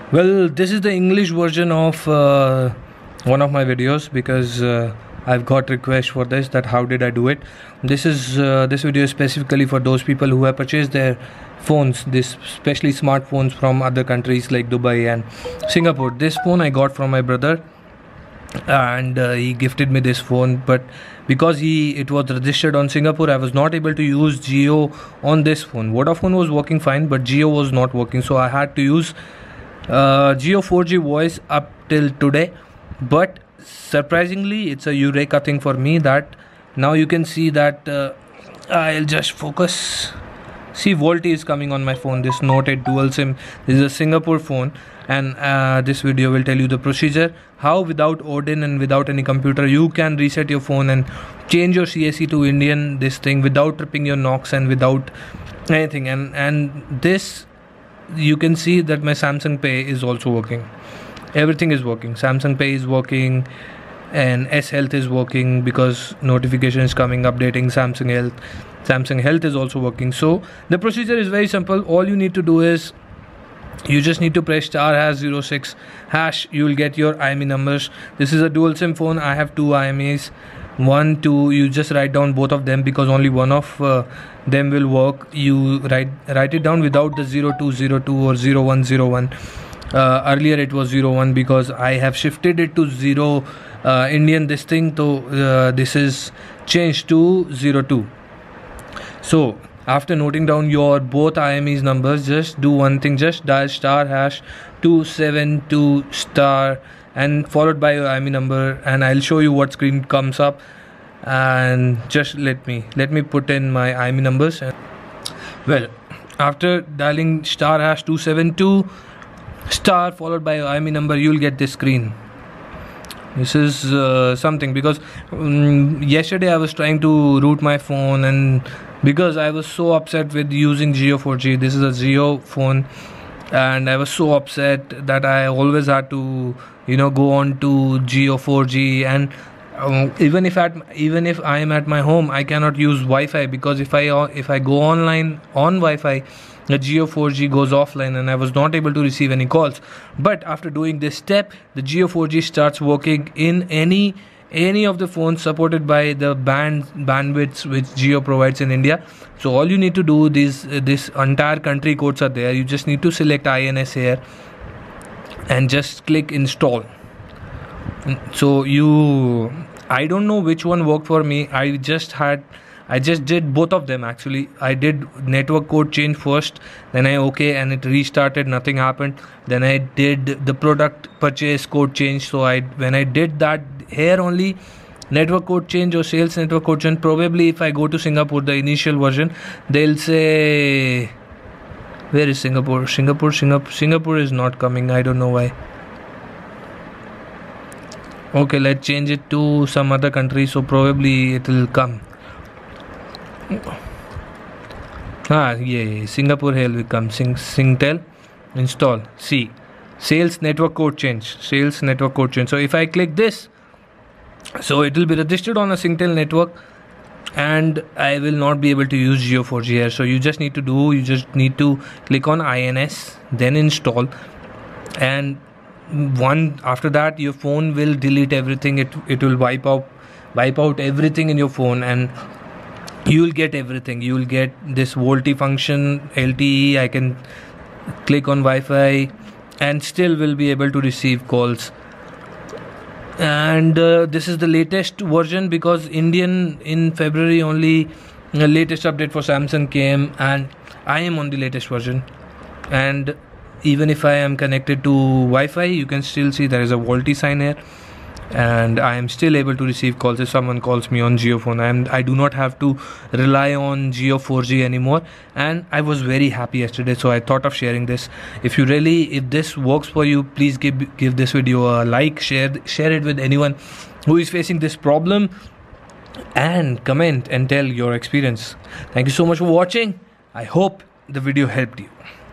Well, this is the English version of one of my videos because I've got requests for this, that how did I do it. This video is specifically for those people who have purchased their phones, this especially smartphones from other countries like Dubai and Singapore. This phone I got from my brother, and he gifted me this phone, but because it was registered on Singapore, I was not able to use Jio on this phone. Vodafone was working fine, but Jio was not working, so I had to use Jio 4G voice up till today. But surprisingly, it's a eureka thing for me that now you can see that I'll just focus. See, VoLTE is coming on my phone, this Note 8 dual SIM. This is a Singapore phone, and this video will tell you the procedure how without Odin and without any computer you can reset your phone and change your CAC to Indian this thing without tripping your knocks and without anything. And this, you can see that my Samsung Pay is also working. Everything is working. Samsung Pay is working, and S Health is working because notification is coming updating Samsung Health. Samsung Health is also working. So the procedure is very simple. All you need to do is you just need to press *#06#. You will get your IMEI numbers. This is a dual SIM phone. I have two IMEIs. 1, 2. You just write down both of them because only one of them will work. You write it down without the 0202 or 0101. Earlier it was 01 because I have shifted it to 0 Indian this thing. So this is changed to 02. So after noting down your both IMEI's numbers, just do one thing, just dial *272* and followed by your IMEI number, and I'll show you what screen comes up. And just let me put in my IMEI numbers. Well, after dialing *272* followed by your IMEI number, you'll get this screen. This is something because yesterday I was trying to root my phone, and because I was so upset with using Jio 4G. This is a Jio phone, and I was so upset that I always had to go on to Jio 4G. And even if I am at my home, I cannot use Wi-Fi because if I go online on Wi-Fi, the Jio 4G goes offline, and I was not able to receive any calls. But after doing this step, the Jio 4G starts working in any of the phones supported by the bandwidths which Jio provides in India. So all you need to do, this entire country codes are there. You just need to select INS here and just click install. So I don't know which one worked for me. I just did both of them actually. I did network code change first, then I and it restarted, nothing happened. Then I did the product purchase code change. So when I did that here only, network code change or sales network code change, probably if I go to Singapore, the initial version, they'll say, where is Singapore? Singapore is not coming. I don't know why. Okay, let's change it to some other country, so probably it will come. Yeah, Singapore here will come. Singtel install. See, sales network code change. So if I click this, so it will be registered on a Singtel network, and I will not be able to use Jio 4G here. So you just need to click on INS, then install, and after that your phone will delete everything. It will wipe out everything in your phone, and you will get everything. You will get this VoLTE function, LTE. I can click on Wi-Fi and still will be able to receive calls. And this is the latest version because in February only the latest update for Samsung came, and I am on the latest version. And even if I am connected to Wi-Fi, you can still see there is a VoLTE sign here, and I am still able to receive calls if someone calls me on Jio phone. I do not have to rely on Jio 4G anymore, and I was very happy yesterday, so I thought of sharing this. If this works for you, please give this video a like, share it with anyone who is facing this problem, and comment and tell your experience. Thank you so much for watching. I hope the video helped you.